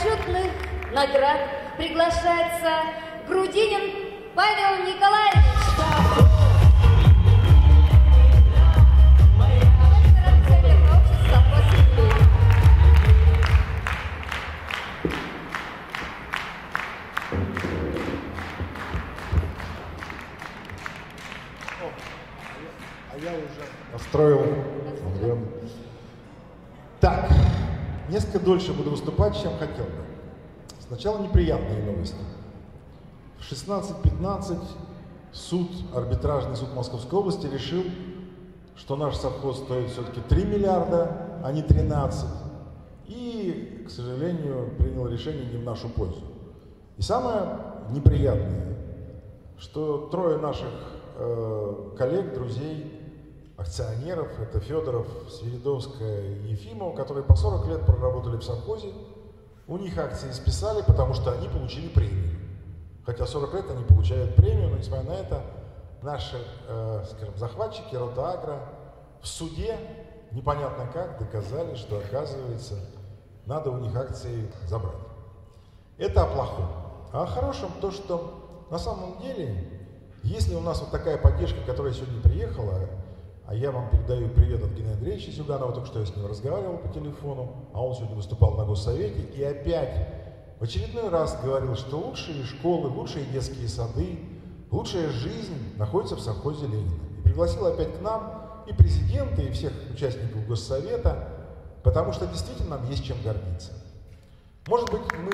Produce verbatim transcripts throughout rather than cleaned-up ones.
почетных наград приглашается Грудинин Павел Николаевич. А я уже настроил. Так, несколько дольше буду выступать, чем хотел бы. Сначала неприятные новости. В шестнадцать пятнадцать суд, арбитражный суд Московской области решил, что наш совхоз стоит все-таки три миллиарда, а не тринадцать. И, к сожалению, принял решение не в нашу пользу. И самое неприятное, что трое наших э, коллег, друзей, акционеров, это Федоров, Свиридовская и Ефимов, которые по сорок лет проработали в совхозе, у них акции списали, потому что они получили премию. Хотя сорок лет они получают премию, но несмотря на это, наши, э, скажем, захватчики Ротагро в суде непонятно как доказали, что, оказывается, надо у них акции забрать. Это о плохом. А о хорошем то, что на самом деле, если у нас вот такая поддержка, которая сегодня приехала, а я вам передаю привет от Геннадия Андреевича Зюганова, только что я с ним разговаривал по телефону, а он сегодня выступал на Госсовете и опять в очередной раз говорил, что лучшие школы, лучшие детские сады, лучшая жизнь находится в совхозе Ленина. И пригласил опять к нам и президента, и всех участников Госсовета, потому что действительно нам есть чем гордиться. Может быть, мы...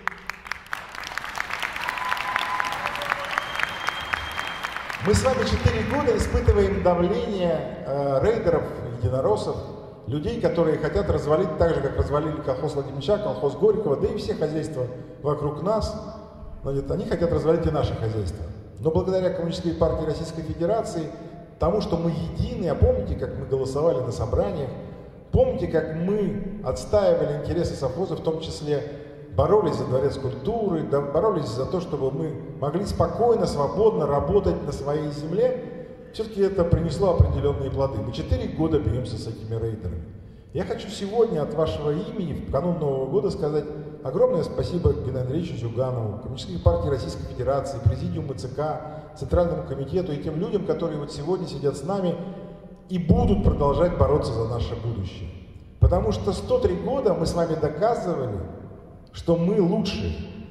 Мы с вами четыре года испытываем давление э, рейдеров, единороссов, людей, которые хотят развалить так же, как развалили колхоз Владимировича, колхоз Горького, да и все хозяйства вокруг нас. Значит, они хотят развалить и наше хозяйство. Но благодаря Коммунистической партии Российской Федерации, тому, что мы едины, а помните, как мы голосовали на собраниях, помните, как мы отстаивали интересы совхоза, в том числе боролись за дворец культуры, боролись за то, чтобы мы могли спокойно, свободно работать на своей земле, все-таки это принесло определенные плоды. Мы четыре года бьемся с этими рейдерами. Я хочу сегодня от вашего имени, в канун Нового года, сказать огромное спасибо Геннадию Андреевичу Зюганову, Коммунистической партии Российской Федерации, Президиуму ЦК, Центральному комитету и тем людям, которые вот сегодня сидят с нами и будут продолжать бороться за наше будущее. Потому что сто три года мы с вами доказывали, что мы лучшие.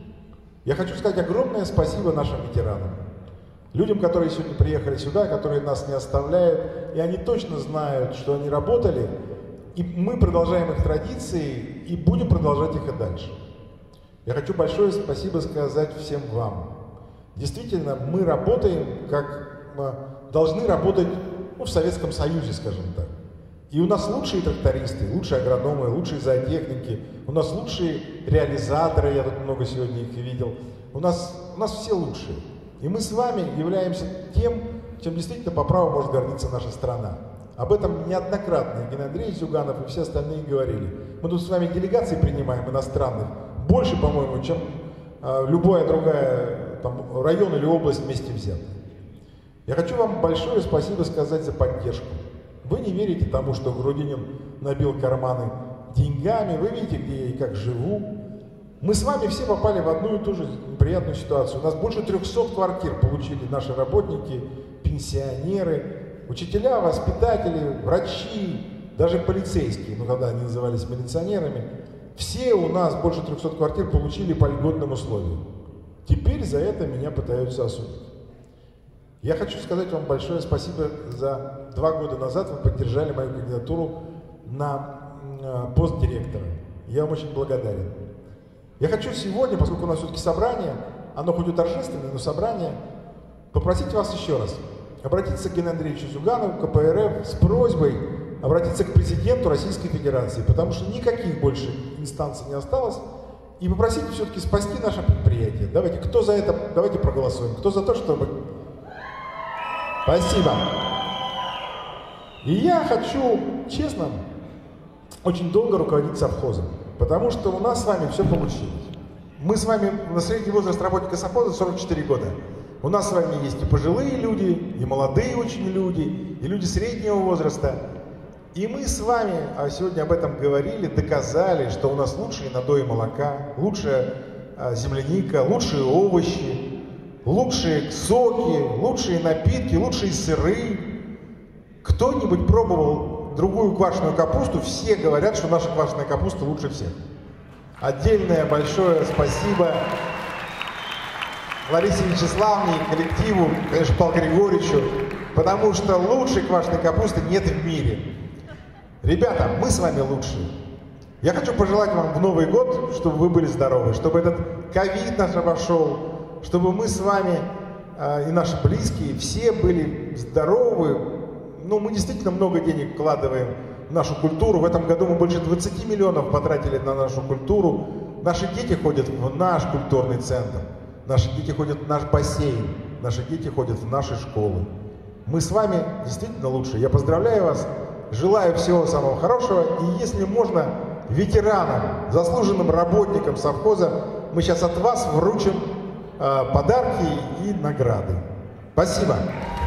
Я хочу сказать огромное спасибо нашим ветеранам. Людям, которые сегодня приехали сюда, которые нас не оставляют, и они точно знают, что они работали, и мы продолжаем их традиции, и будем продолжать их и дальше. Я хочу большое спасибо сказать всем вам. Действительно, мы работаем, как мы должны работать, ну, в Советском Союзе, скажем так. И у нас лучшие трактористы, лучшие агрономы, лучшие зоотехники, у нас лучшие реализаторы, я тут много сегодня их видел. У нас, у нас все лучшие. И мы с вами являемся тем, чем действительно по праву может гордиться наша страна. Об этом неоднократно и Геннадий Андреевич Зюганов и все остальные говорили. Мы тут с вами делегации принимаем иностранных, больше, по-моему, чем э, любая другая там, район или область вместе взятая. Я хочу вам большое спасибо сказать за поддержку. Вы не верите тому, что Грудинин набил карманы деньгами, вы видите, где я и как живу. Мы с вами все попали в одну и ту же неприятную ситуацию. У нас больше трехсот квартир получили наши работники, пенсионеры, учителя, воспитатели, врачи, даже полицейские, ну когда они назывались милиционерами. Все у нас больше трехсот квартир получили по льготным условиям. Теперь за это меня пытаются осудить. Я хочу сказать вам большое спасибо за два года назад вы поддержали мою кандидатуру на пост директора. Я вам очень благодарен. Я хочу сегодня, поскольку у нас все-таки собрание, оно хоть и торжественное, но собрание, попросить вас еще раз обратиться к Геннадию Андреевичу Зюганову, ка пэ эр эф, с просьбой обратиться к президенту Российской Федерации, потому что никаких больше инстанций не осталось, и попросить все-таки спасти наше предприятие. Давайте, кто за это, давайте проголосуем. Кто за то, чтобы... Спасибо. И я хочу, честно, очень долго руководить совхозом, потому что у нас с вами все получилось. Мы с вами, на средний возраст работника совхоза сорок четыре года. У нас с вами есть и пожилые люди, и молодые очень люди, и люди среднего возраста. И мы с вами сегодня об этом говорили, доказали, что у нас лучшие надои молока, лучшая земляника, лучшие овощи, лучшие соки, лучшие напитки, лучшие сыры. Кто-нибудь пробовал другую квашеную капусту? Все говорят, что наша квашеная капуста лучше всех. Отдельное большое спасибо Ларисе Вячеславовне, коллективу, конечно, Павлу Григорьевичу, потому что лучшей квашеной капусты нет в мире. Ребята, мы с вами лучшие. Я хочу пожелать вам в Новый год, чтобы вы были здоровы, чтобы этот ковид наш обошел, чтобы мы с вами э, и наши близкие все были здоровы. Ну, мы действительно много денег вкладываем в нашу культуру. В этом году мы больше двадцати миллионов потратили на нашу культуру. Наши дети ходят в наш культурный центр. Наши дети ходят в наш бассейн. Наши дети ходят в наши школы. Мы с вами действительно лучшие. Я поздравляю вас. Желаю всего самого хорошего. И если можно, ветеранам, заслуженным работникам совхоза, мы сейчас от вас вручим э, подарки и награды. Спасибо.